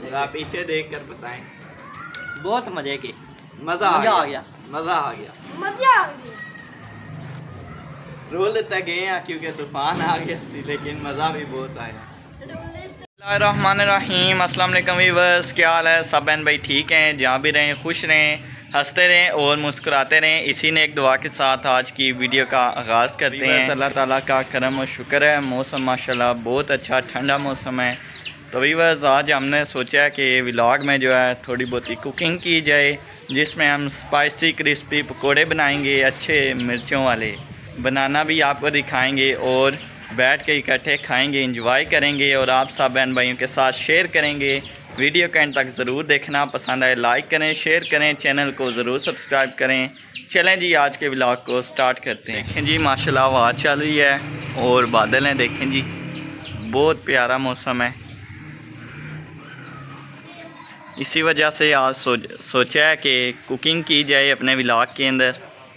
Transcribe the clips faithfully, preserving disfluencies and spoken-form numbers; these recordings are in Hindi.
आप पीछे देख कर बताएं। बहुत मजे की, मजा आ गया, मजा आ गया, मजा आ गया। रोल तक गए हैं क्योंकि तूफान आ गया थी, लेकिन मजा भी बहुत आया। बिस्मिल्लाहिर्रहमानिर्रहीम, अस्सलाम वालेकुम व्यूअर्स, क्या हाल है सब बहन भाई? ठीक हैं, जहाँ भी रहें खुश रहें, हंसते रहें और मुस्कुराते रहें। इसी ने एक दुआ के साथ आज की वीडियो का आगाज़ करते हैं। अल्लाह ताला का करम और शुक्र है, मौसम माशाल्लाह बहुत अच्छा ठंडा मौसम है। तो व्यूअर्स आज हमने सोचा कि व्लॉग में जो है थोड़ी बहुत ही कुकिंग की जाए, जिसमें हम स्पाइसी क्रिस्पी पकोड़े बनाएंगे, अच्छे मिर्चों वाले बनाना भी आपको दिखाएंगे और बैठ के इकट्ठे खाएंगे, एंजॉय करेंगे और आप सब बहन भाइयों के साथ शेयर करेंगे। वीडियो के एंड तक ज़रूर देखना, पसंद आए लाइक करें, शेयर करें, चैनल को ज़रूर सब्सक्राइब करें। चलें जी आज के व्लॉग को स्टार्ट करते हैं। देखें जी माशाल्लाह हवा चल रही है और बादल हैं, देखें जी बहुत प्यारा मौसम है। इसी वजह से आज सो, सोचा है कि कुकिंग की जाए अपने व्लॉग के अंदर,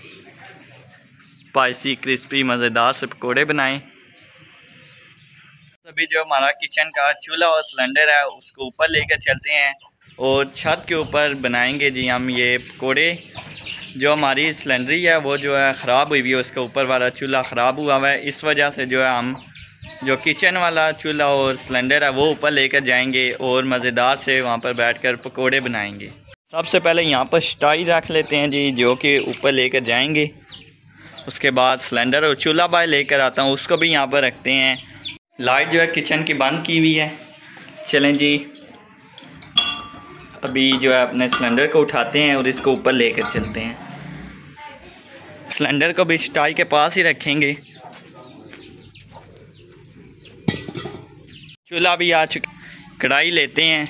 स्पाइसी क्रिस्पी मज़ेदार से पकौड़े बनाएं। अभी जो हमारा किचन का चूल्हा और सिलेंडर है उसको ऊपर लेकर चलते हैं और छत के ऊपर बनाएंगे जी हम ये पकोड़े। जो हमारी सिलेंडरी है वो जो है ख़राब हुई हुई है, उसका ऊपर वाला चूल्हा ख़राब हुआ हुआ है। इस वजह से जो है हम जो किचन वाला चूल्हा और सिलेंडर है वो ऊपर लेकर जाएंगे और मज़ेदार से वहाँ पर बैठकर पकोड़े बनाएंगे। सबसे पहले यहाँ पर स्टाई रख लेते हैं जी, जो कि ऊपर लेकर जाएंगे। उसके बाद सिलेंडर और चूल्हा बाहर लेकर आता हूँ, उसको भी यहाँ पर रखते हैं। लाइट जो है किचन की बंद की हुई है। चलें जी अभी जो है अपने सिलेंडर को उठाते हैं और इसको ऊपर लेकर चलते हैं। सिलेंडर को भी स्टाई के पास ही रखेंगे। चूल्हा भी आ चुका, कढ़ाई लेते हैं।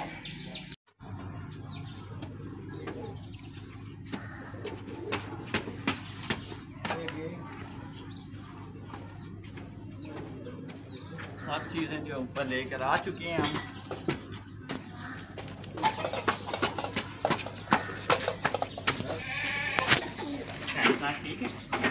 सब चीज़ें जो ऊपर लेकर आ चुके हैं हम। ठीक है,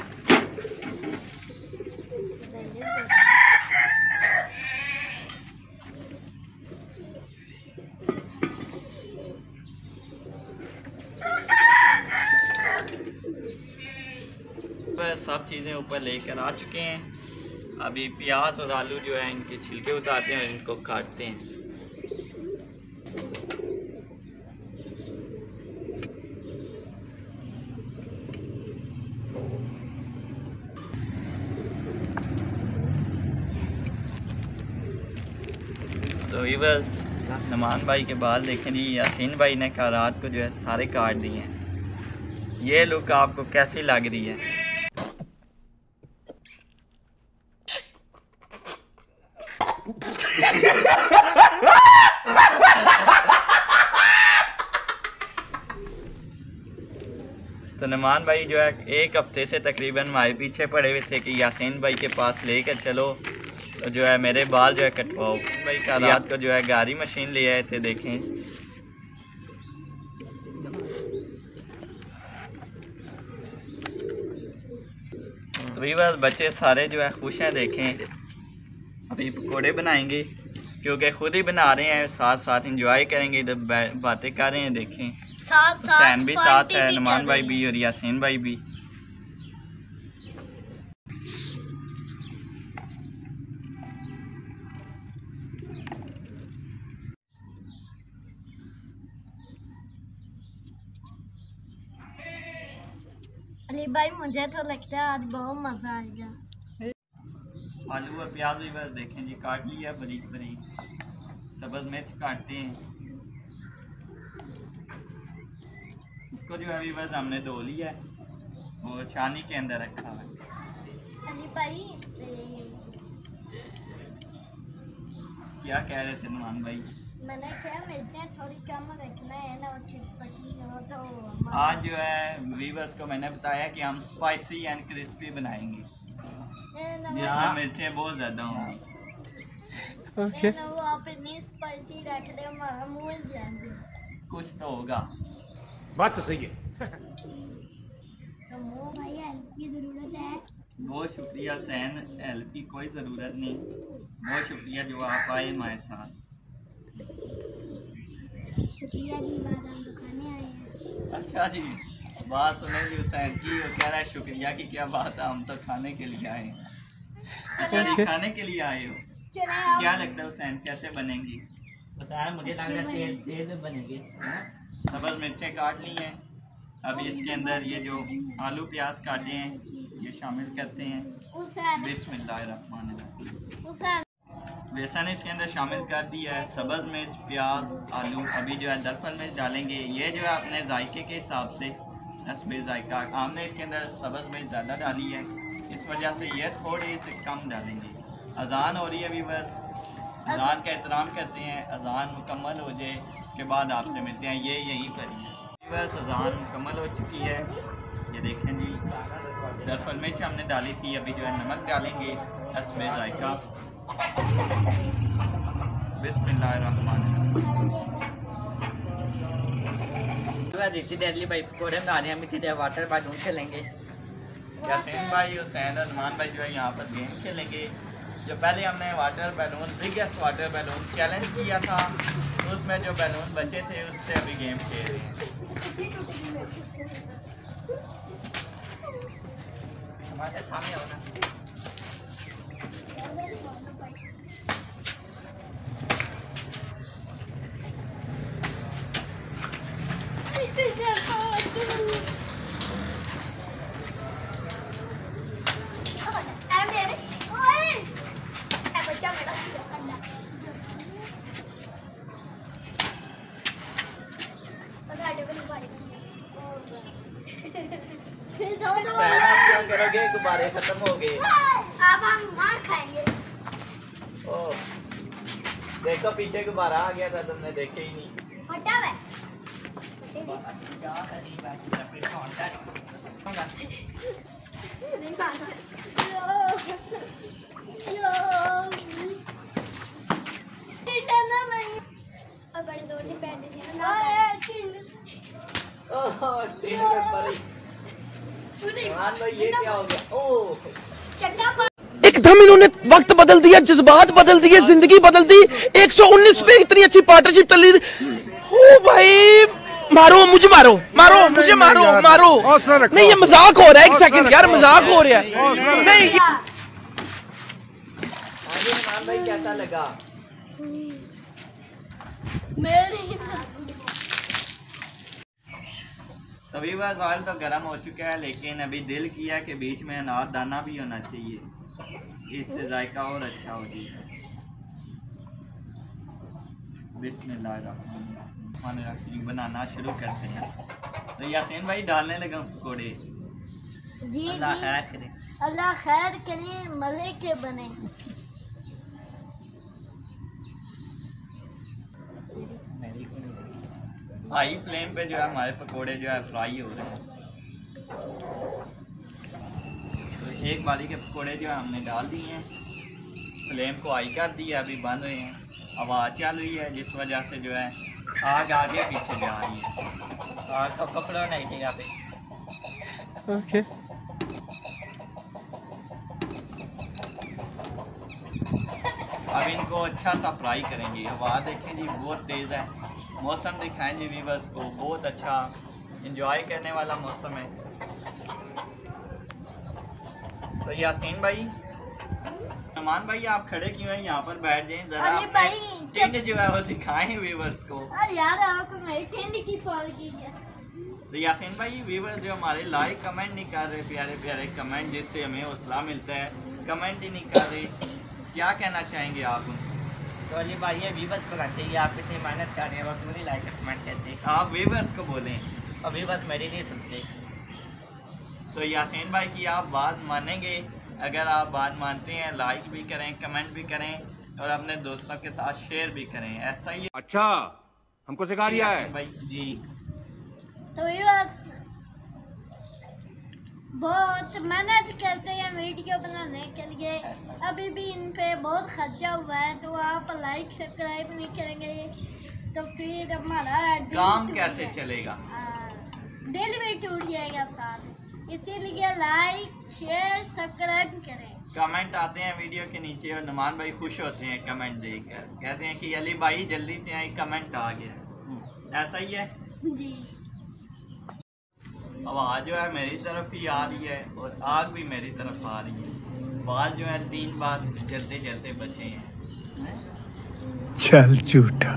सब चीज़ें ऊपर लेकर आ चुके हैं। अभी प्याज और आलू जो है इनके छिलके उतारते हैं और इनको काटते हैं। तो ये बस सलमान भाई के बाल देखें जी, यासीन भाई ने का रात को जो है सारे काट दिए हैं। ये लुक आपको कैसी लग रही है? तो नमान भाई जो है एक हफ्ते से तकरीबन हमारे पीछे पड़े हुए थे कि यासीन भाई के पास लेकर चलो, तो जो है मेरे बाल जो है कटवाओ। भाई का रात को जो है गाड़ी मशीन ले आए थे, देखें। तो भी बस बच्चे सारे जो है खुश हैं, देखें। अभी पकोड़े बनाएंगे क्योंकि खुद ही बना रहे हैं, साथ साथ इंजॉय करेंगे, जब बातें कर रहे हैं। देखें हुसैन भी साथ है, नमान भाई भी और यासीन भाई भी। अली भाई मुझे तो लगता है आज बहुत मजा आएगा। आलू और प्याज भी बस देखें जी काट लिया बारीक बारीक। सब्ज़ मिर्च काटते हैं, इसको जो है बस हमने धो लिया है और छानी के अंदर रखा है। अली भाई क्या कह रहे थे नुमान भाई? मैंने क्या मिर्चें थोड़ी कम रखना है ना, चिटपटी हो तो। आज जो है वीवर्स को मैंने बताया कि हम स्पाइसी एंड क्रिस्पी बनाएंगे, जिसमें मिर्चें बहुत ज़्यादा होंगी। ओके वो आप इतनी स्पाइसी रख दे मूल जाएंगे, कुछ तो होगा। बात तो सही है। तो वो भाई हेल्प की ज़रूरत है। बहुत शुक्रिया सैन, हेल्प की कोई ज़रूरत नहीं, बहुत शुक्रिया जो आप आए हमारे साथ। शुक्रिया जी, बाद हम तो खाने आए हैं। अच्छा जी, बात सुने जी हुसैन की, वो कह रहा है शुक्रिया की क्या बात है, हम तो खाने के लिए आए हैं। अच्छा जी, खाने के लिए आए हो, क्या लगता है हुसैन कैसे बनेंगी? मुझे लग रहा है तेल तेल में बनेगी। सब्ज़ मिर्चें काट ली हैं, अभी इसके अंदर ये जो आलू प्याज काटे हैं ये शामिल करते हैं। बिस्मिल्लाहिर्रहमानिर्रहीम। बेसन इसके अंदर शामिल कर दिया है, सब्ज़ मिर्च प्याज आलू, अभी जो है दरफल मिर्च डालेंगे। ये जो है अपने जायके के हिसाब से नस्बे जायका, हमने इसके अंदर सब्ज़ मिर्च ज़्यादा डाली है, इस वजह से ये थोड़ी सी कम डालेंगे। अजान हो रही है अभी, बस अजान का एहतराम करते हैं, अजान मुकम्मल हो जाए उसके बाद आपसे मिलते हैं। ये यहीं पर ही है बस, अजान मुकम्मल हो चुकी है। ये देखें जी, दरफल मिर्च हमने डाली थी, अभी जो है नमक डालेंगे नस्बे जायका। डेडली भाई पकौड़े बना रहे हैं, हम इतने वाटर बैलून खेलेंगे। यासीन भाई हुसैन अरमान भाई जो है यहाँ पर गेम खेलेंगे। जो पहले हमने water balloon biggest water balloon challenge किया था, तो उसमें जो बैलून बचे थे उससे अभी गेम खेल रहे हैं। हमारे सामने होना करोगे, गुब्बारे खत्म हो गए, अब हम मार खाएंगे। ओ देखो पीछे गुब्बारा आ गया था, तुमने देखे ही नहीं। फटा है नहीं खाना। यो इतना नहीं, अब बड़े दो दिन बैठ गए ना। ओह तीन मिनट पर ही मान लो, ये क्या हो गया? ओह चक्का एकदम इन्होंने वक्त बदल दिया, जज्बात बदल दिए, जिंदगी बदल दी। एक सौ उन्नीस पे इतनी अच्छी पार्टनरशिप चली थी। ओ भाई मारो मुझे, मारो मारो मुझे, मारो मारो। नहीं ये मजाक हो रहा है, एक सेकंड यार, मजाक हो रहा है। नहीं हाँ जी इमरान भाई, कैसा लगा? मेरी सभी बार ऑयल तो गर्म हो चुका है, लेकिन अभी दिल किया कि बीच में अनार दाना भी होना चाहिए, इससे जायका और अच्छा हो जाएगा। बिस्मिल्लाहिर्रहमानिर्रहीम बनाना शुरू करते हैं। तो यासीन भाई डालने लगा पकौड़े। जी अल्लाह जी, खैर करे, अल्लाह खैर करे, मजे के बने। हाई फ्लेम पे जो है हमारे पकोड़े जो है फ्राई हो रहे हैं। तो एक बारी के पकोड़े जो है हमने डाल दिए हैं, फ्लेम को हाई कर दिया, अभी बन रहे हैं। आवाज़ चल रही है जिस वजह से जो है आग आगे पीछे जा रही है। और तो कपड़ा नहीं जगह पे। ओके अब इनको अच्छा सा फ्राई करेंगे। आवाज़ देखें जी बहुत तेज़ है, मौसम दिखाएं जी व्यूअर्स को, बहुत अच्छा एंजॉय करने वाला मौसम है। तो यासीन भाई, सलमान भाई आप खड़े क्यों हैं? यहाँ पर बैठ जाएं जरा, अरे भाई, टेंट जो है वो दिखाएं व्यूअर्स को। अरे यार आपको मेरी टेंट की कॉल की है। तो यासीन भाई, व्यूअर्स जो हमारे लाइक कमेंट नहीं कर रहे, प्यारे प्यारे कमेंट जिससे हमें हौसला मिलता है, कमेंट ही नहीं कर रहे, क्या कहना चाहेंगे आप उनको? तो अली भाई ये वीवर्स को लगते हैं, आप इतनी मेहनत कर रहे हैं और मुझे लाइक कमेंट करते हैं, आप व्यूअर्स को बोलें। और वीवर्स मेरी नहीं सुनते। तो यासीन भाई की आप बात मानेंगे? अगर आप बात मानते हैं लाइक भी करें, कमेंट भी करें और अपने दोस्तों के साथ शेयर भी करें, ऐसा ही अच्छा हमको सिखा रिया है भाई जी। तो ये बात बहुत मेहनत करते हैं वीडियो बनाने के लिए, अभी भी इन पे बहुत खर्चा हुआ है, तो आप लाइक सब्सक्राइब नहीं करेंगे तो फिर हमारा दिल काम टूट कैसे जाए- चलेगा? हाँ, दिल भी टूट जाएगा साथ, इसीलिए लाइक शेयर सब्सक्राइब करें। कमेंट आते हैं वीडियो के नीचे और नुमान भाई खुश होते हैं कमेंट देखकर, कहते हैं कि अली भाई जल्दी से आई कमेंट आ गया। ऐसा ही है जी। आवाज़ जो है मेरी तरफ ही आ रही है और आग भी मेरी तरफ आ रही है। बाल जो है तीन बार जलते जलते बचे हैं। चल झूठा।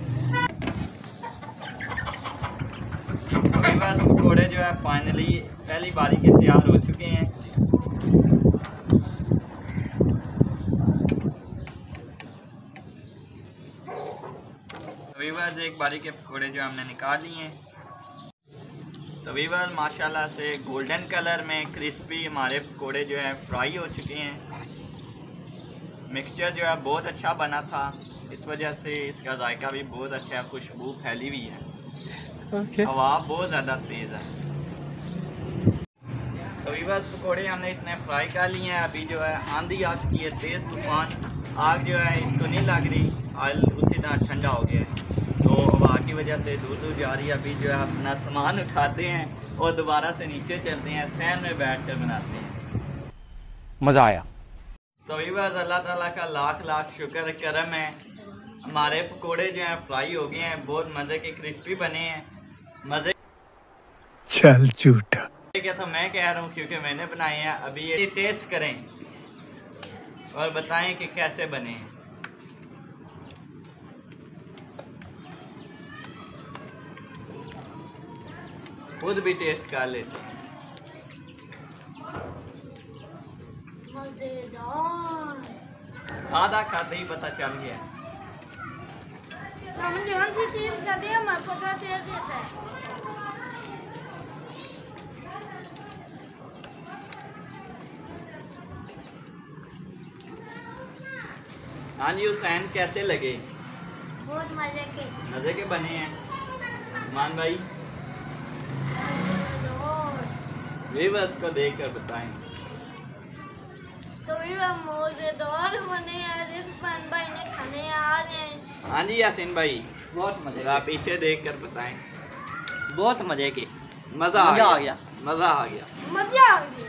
अभी बस पकौड़े जो है फाइनली पहली बारी के तैयार हो चुके हैं। अभी बस एक बारी के पकौड़े जो हमने निकाल लिए हैं। तो वीवर माशाल्लाह से गोल्डन कलर में क्रिस्पी हमारे पकोड़े जो है फ्राई हो चुके हैं। मिक्सचर जो है बहुत अच्छा बना था, इस वजह से इसका जायका भी बहुत अच्छा है, खुशबू फैली हुई है। okay. हवा बहुत ज़्यादा तेज़ है। तो वीवर पकोड़े हमने इतने फ्राई कर लिए हैं। अभी जो है आंधी आ चुकी है, तेज़ तूफान, आग जो है इसको नहीं लग रही, ऑयल उसी तरह ठंडा हो गया है, तो हवा की वजह से दूर दूर जा रही है। अभी जो है अपना सामान उठाते हैं और दोबारा से नीचे चलते हैं, सहन में बैठ कर बनाते हैं। मज़ा आया। तो बस अल्लाह ताला का लाख लाख शुक्र करम है, हमारे पकोड़े जो हैं फ्राई हो गए हैं, बहुत मज़े के क्रिस्पी बने हैं। मज़े चल झूठा क्या तो मैं कह रहा हूँ क्योंकि मैंने बनाए हैं। अभी ये टेस्ट करें और बताएं कि कैसे बने हैं। खुद भी टेस्ट कर लेते हैं। आधा खाते ही पता चल गया। हम जौन सी चीज खाते हैं हमारे पता चल देता है। हाँ जी हुसैन, कैसे लगे? बहुत मजे के मजे के बने हैं। मान भाई वे बस को देख कर बताएं। तो भी हम मजेदार बने हैं, रिजवान भाई ने खाने आ रहे हैं। हाँ जी यासीन भाई, बहुत मजे आप पीछे देख कर बताएं। बहुत मजे के मजा आ मजा आ गया, गया। मजा आ गया। मजा आ गया।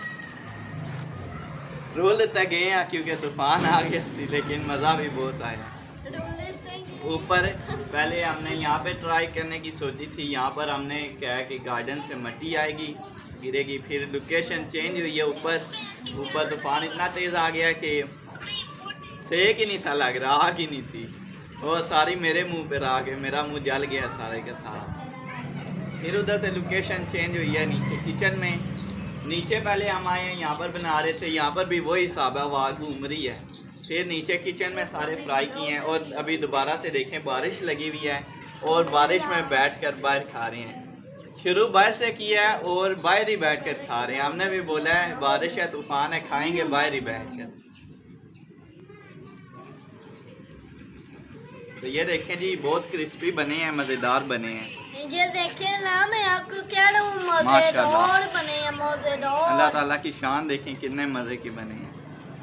रोल तक गए हैं क्योंकि तूफान आ गया थी, लेकिन मज़ा भी बहुत आया। ऊपर पहले हमने यहाँ पे ट्राई करने की सोची थी, यहाँ पर हमने क्या है कि गार्डन से मिट्टी आएगी गिरेगी, फिर लोकेशन चेंज हुई है। ऊपर ऊपर तूफान इतना तेज़ आ गया कि सेक ही नहीं था लग रहा, आग ही नहीं थी, वो सारी मेरे मुंह पे आ गए, मेरा मुंह जल गया सारे का सारा। फिर उधर से लोकेशन चेंज हुई है नीचे किचन में। नीचे पहले हम आए हैं, यहाँ पर बना रहे थे, यहाँ पर भी वही हिसाब है, आग घूम रही है। फिर नीचे किचन में सारे फ्राई किए हैं और अभी दोबारा से देखें बारिश लगी हुई है और बारिश में बैठकर बाहर खा रहे हैं। शुरू बाहर से किया है और बाहर ही बैठकर खा रहे हैं। हमने भी बोला है बारिश है, तूफान है, खाएंगे बाहर ही बैठकर। तो ये देखें जी, बहुत क्रिस्पी बने हैं, मज़ेदार बने हैं। ये देखें ना, मैं आपको कह रहा हूँ मजेदार बने हैं, मजेदार। अल्लाह ताला की शान देखें कितने मज़े के बने हैं।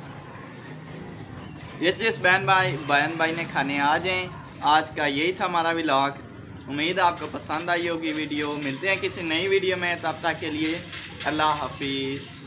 जिस जिस बहन भाई बहन भाई ने खाने आ जाएं। आज का यही था हमारा व्लॉग। उम्मीद है आपको पसंद आई होगी वीडियो। मिलते हैं किसी नई वीडियो में, तब तक के लिए अल्लाह हाफिज़।